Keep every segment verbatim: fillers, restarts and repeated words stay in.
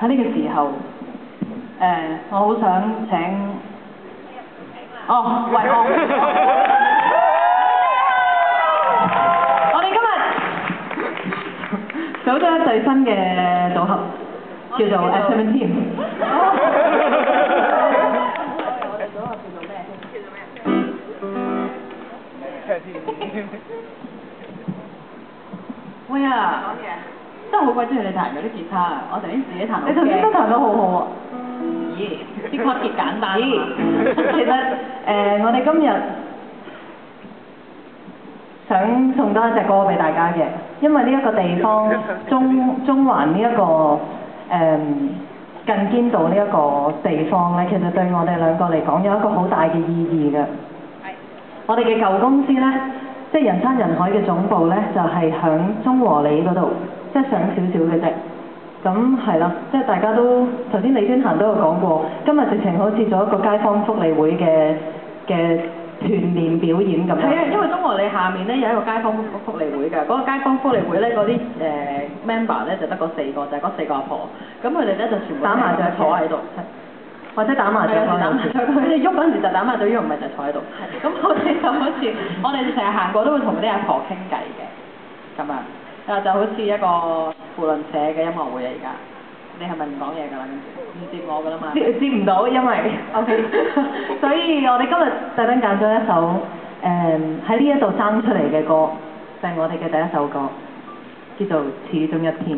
喺呢個時候，誒、呃，我好想請，哦，維昂，我哋今日組咗一隊新嘅組合，叫做 S Seventeen。我哋組合叫做咩？叫做咩？喂啊！真係好鬼中意你彈嗰啲吉他啊！我頭先自己彈到，你頭先都彈得好好啊！咦，啲曲結簡單。咦，其實誒、呃，我哋今日想送多一隻歌俾大家嘅，因為呢一個地方中中環呢、這、一個誒、呃、近堅道呢一個地方咧，其實對我哋兩個嚟講有一個好大嘅意義嘅。係。我哋嘅舊公司咧。即係人山人海嘅總部咧，就係、是、響中和里嗰度，即係上少少嘅啫。咁係啦，即係大家都頭先李宣嫻都有講過，今日直情好似做一個街坊福利會嘅嘅團年表演咁。係啊，因為中和里下面咧有一個街坊福利會㗎，嗰、那個街坊福利會咧嗰啲誒 member 咧就得嗰四個，就係、是、嗰四個阿婆。咁佢哋咧就全部打麻雀坐喺度。或者打麻雀，打麻雀佢哋喐嗰陣時就打麻雀，喐唔係就坐喺度。咁我哋就好似，我哋成日行過都會同啲阿婆傾偈嘅，咁樣，就好似一個扶輪社嘅音樂會啊！而家，你係咪唔講嘢㗎啦？跟住唔接我㗎啦嘛？接接唔到，因為 OK， 所以我哋今日特登揀咗一首誒喺呢一度生出嚟嘅歌，就係、是、我哋嘅第一首歌，叫做《始終一天》。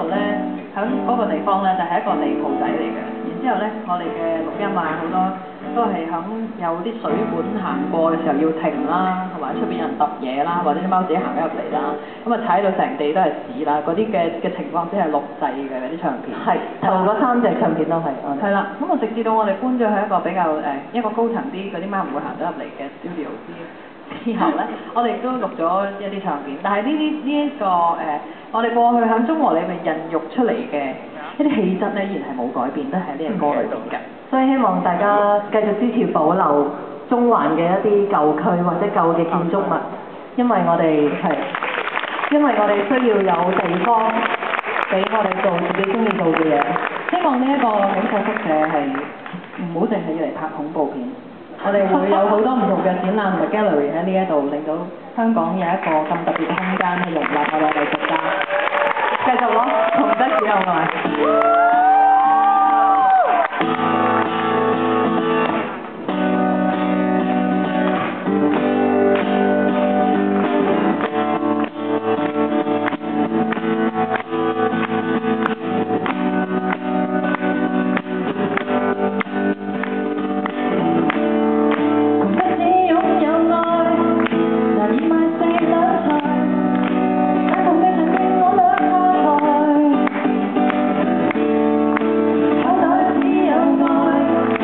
誒都係響有啲水管行過嘅時候要停啦，同埋出邊有人揼嘢啦，或者啲貓自己行咗入嚟啦，咁啊踩到成地都係屎啦，嗰啲嘅嘅情況先係錄製嘅嗰啲唱片。係， 頭嗰三隻唱片都係。 係啦，咁我直至到我哋搬咗去一個比較誒、呃、一個高層啲，嗰啲貓唔會行咗入嚟嘅 studio 之之後咧，我哋都錄咗一啲唱片，但係呢啲呢一個誒、呃，我哋過去喺中和裏面孕育出嚟嘅一啲氣質咧，依然係冇改變，都係呢個歌裏邊嘅。 所以希望大家繼續支持保留中環嘅一啲舊區或者舊嘅建築物，因為我哋係，因為我哋需要有地方俾我哋做自己中意做嘅嘢。 希望呢一個警察宿舍係唔好淨係要嚟拍恐怖片，我哋會有好多唔同嘅展覽同埋 gallery 喺呢一度，令到香港有一個咁特別嘅空間去容納我哋藝術家。繼續咯，同得住係咪？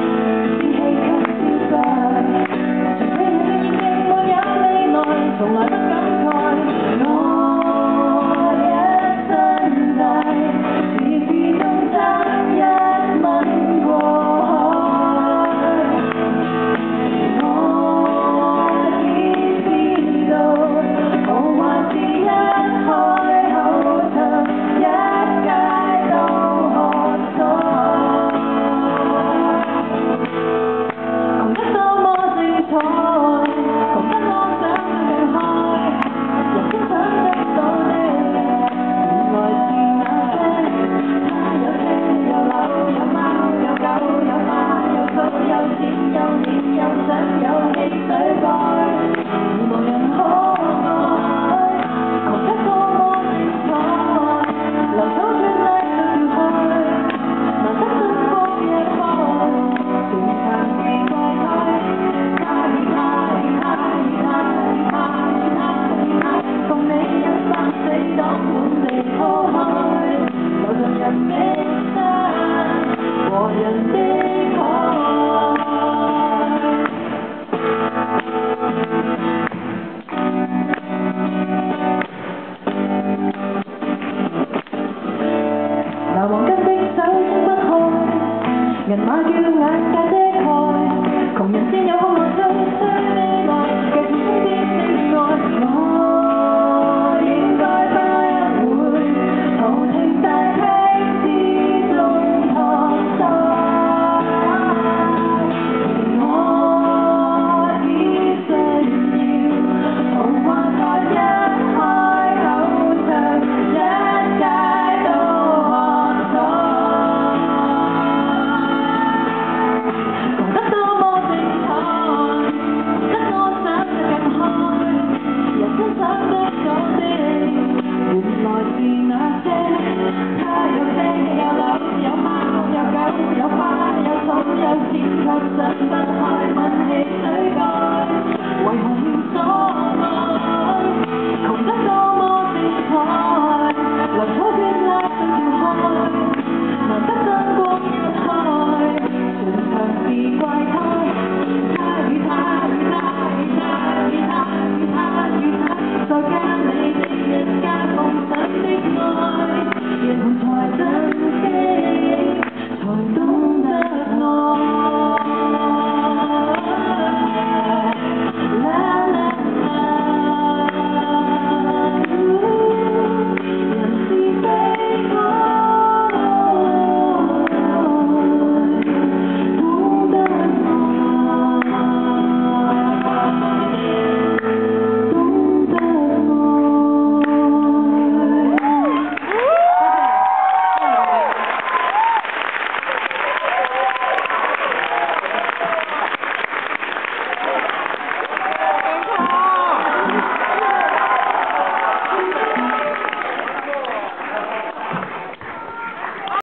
從來